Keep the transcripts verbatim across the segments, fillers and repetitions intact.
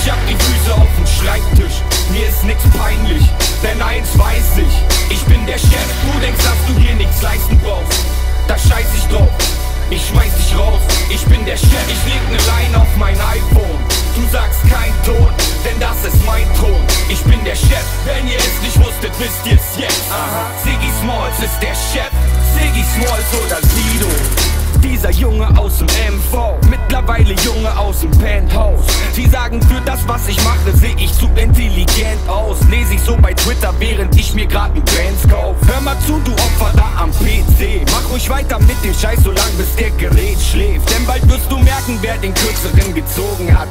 Ich hab die Füße auf dem Schreibtisch, mir ist nix peinlich, denn eins weiß ich, ich bin der Chef. Du denkst, dass du hier nichts leisten brauchst, da scheiß ich drauf, ich schmeiß dich raus. Ich bin der Chef, ich leg ne Line auf mein iPhone. Du sagst kein Ton, denn das ist mein Thron. Ich bin der Chef, wenn ihr es nicht wusstet, wisst ihr's jetzt. Aha. Ziggy Smalls ist der Chef, Ziggy Smalls oder Sido. Dieser Junge aus dem M V, mittlerweile Junge aus dem Penthouse. Sie sagen, für das, was ich mache, seh ich zu intelligent aus. Lese ich so bei Twitter, während ich mir grad ein Benz kauf. Hör mal zu, du Opfer da am P C. Mach ruhig weiter mit dem Scheiß, so lang bis der Gerät schläft. Denn bald wirst du merken, wer den Kürzeren gezogen hat.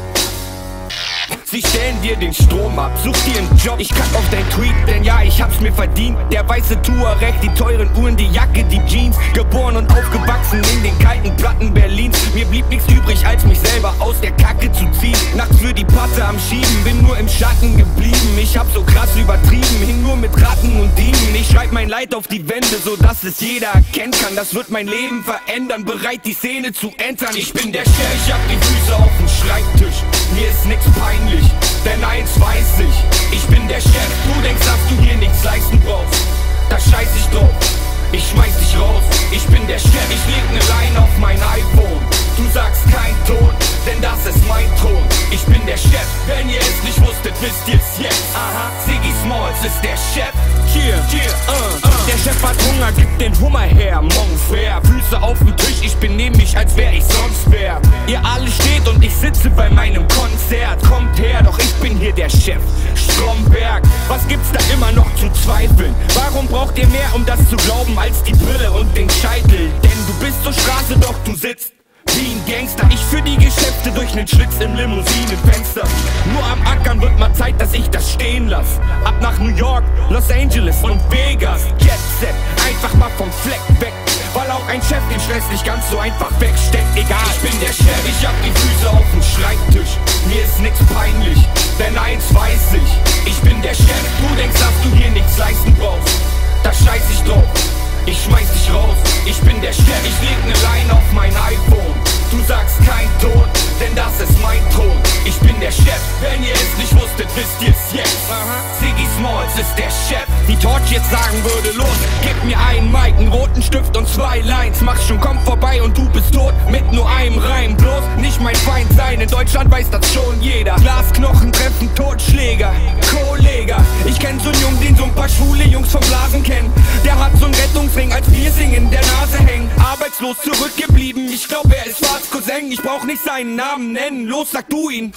Sie stellen dir den Strom ab, such dir einen Job. Ich kack auf dein Tweet, denn ja, ich hab's mir verdient. Der weiße Tuareg, die teuren Uhren, die Jacke, die Jeans. Geboren und aufgewachsen in den kalten Platten Berlins. Mir blieb nichts übrig, als mich selber aus der Kacke zu ziehen. Nachts für die Patte am Schieben, bin nur im Schatten geblieben. Ich hab so krass übertrieben, hing nur mit Ratten und Dieben. Ich schreib mein Leid auf die Wände, so dass es jeder erkennen kann. Das wird mein Leben verändern, bereit die Szene zu entern. Ich bin der Chef, ich hab die Füße auf dem Schreibtisch, mir ist nix peinlich, denn eins weiß ich, ich bin der Chef. Du denkst, dass du hier nichts leisten brauchst, da scheiß ich drauf, ich schmeiß dich raus. Ich bin der Chef, ich leg ne Line auf mein iPhone. Du sagst kein Ton, denn das ist mein Thron. Ich bin der Chef, wenn ihr es nicht wusstet, wisst ihr's jetzt. Aha, Ziggy Smalls ist der Chef. Hier, hier, uh, uh. Der Chef hat Hunger, gib den Hummer her, mon frère. Füße auf dem Tisch, ich benehm mich, als wär ich sonst wer. Ihr alle steht und ich sitze bei meinem Konzert. Kommt her, doch ich bin hier der Chef, Stromberg. Was gibt's da immer noch zu zweifeln? Warum braucht ihr mehr, um das zu glauben, als die Brille und den Scheitel? Denn du bist zur Straße, doch du sitzt wie ein Gangster. Ich für die Geschäfte durch nen Schlitz im Limousinenfenster. Nur am Ackern wird mal Zeit, dass ich das stehen lass. Ab nach New York, Los Angeles und Vegas. Jet Set, einfach mal vom Fleck weg. Weil auch ein Chef den Stress nicht ganz so einfach wegsteckt. Egal, ich bin der Chef, ich hab die Füße auf dem Schreibtisch. Mir ist nix peinlich, denn eins weiß ich, ich bin der Chef. Du denkst, dass du hier nichts leisten brauchst, da scheiß ich drauf, ich schmeiß dich raus. Ich bin der Chef, ich leg ne Line auf mein iPhone. Du sagst kein Ton, denn das ist mein Thron. Ich bin der Chef, wenn ihr es nicht wusstet, wisst ihr's jetzt. Ziggy Smalls ist der Chef. Die Torch jetzt sagen würde, los, gib mir einen Mic, einen roten Stift und zwei Lines. Mach schon, komm vorbei und du bist tot, mit nur einem Reim. Bloß nicht mein Feind sein, in Deutschland weiß das schon jeder. Glasknochen treffen Totschläger, Kollege. Ich kenn so einen Jungen, den so ein paar schwule Jungs vom Blasen kennen. Der hat so ein Rettungsring als Piercing in der Nase hängen. Arbeitslos zurückgeblieben, ich glaub er ist fast Cousin. Ich brauch nicht seinen Namen nennen, los sag du ihn.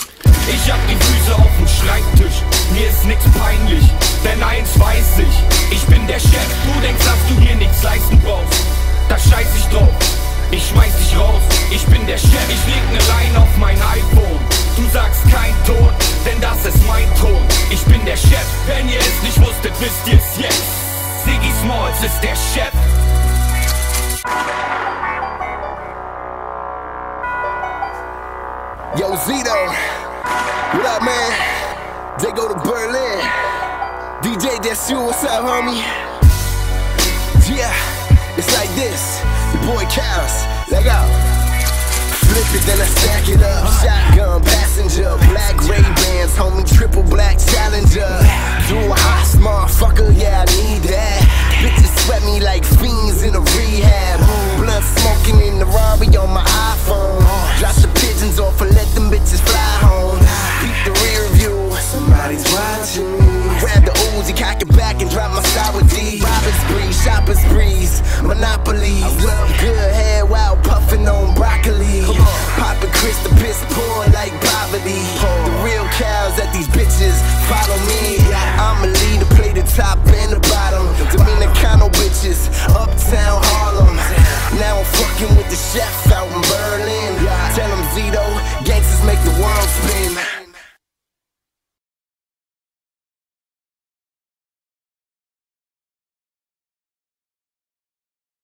Ich hab die Füße auf dem Schreibtisch, mir ist nix peinlich, denn eins weiß ich, ich bin der Chef. Du denkst, dass du hier nichts leisten brauchst, da scheiß ich drauf, ich schmeiß dich raus. Ich bin der Chef, ich leg ne Line auf mein iPhone. Du sagst kein Ton, denn das ist mein Thron. Ich bin der Chef, wenn ihr es nicht wusstet, wisst ihr's jetzt. Ziggy Smalls ist der Chef. Yo, Zito, what up, man? They go to Berlin. D J, that's you, what's up, homie? Yeah, it's like this. Your boy Karis, let go. Flip it, then I stack it up. Shotgun, passenger, black Ray-Bans, homie, triple black Challenger. Do a hot motherfucker, yeah, I need that. Bitches sweat me like fiends in a rehab. Blood smoking in the Rari on my iPhone. Drop the pigeons off and let them bitches fly home. Peep the rear view, somebody's watching me. Grab the Uzi, cock it back and drop my sour D. Robbing spree, shopping sprees, monopolies. Love good head while puffing on broccoli. Popping Chris the piss pouring like poverty. The real cows that these bitches follow me. I'm a leader, play the top and the bottom. Dominicano bitches, uptown Harlem. Now I'm fucking with the chef.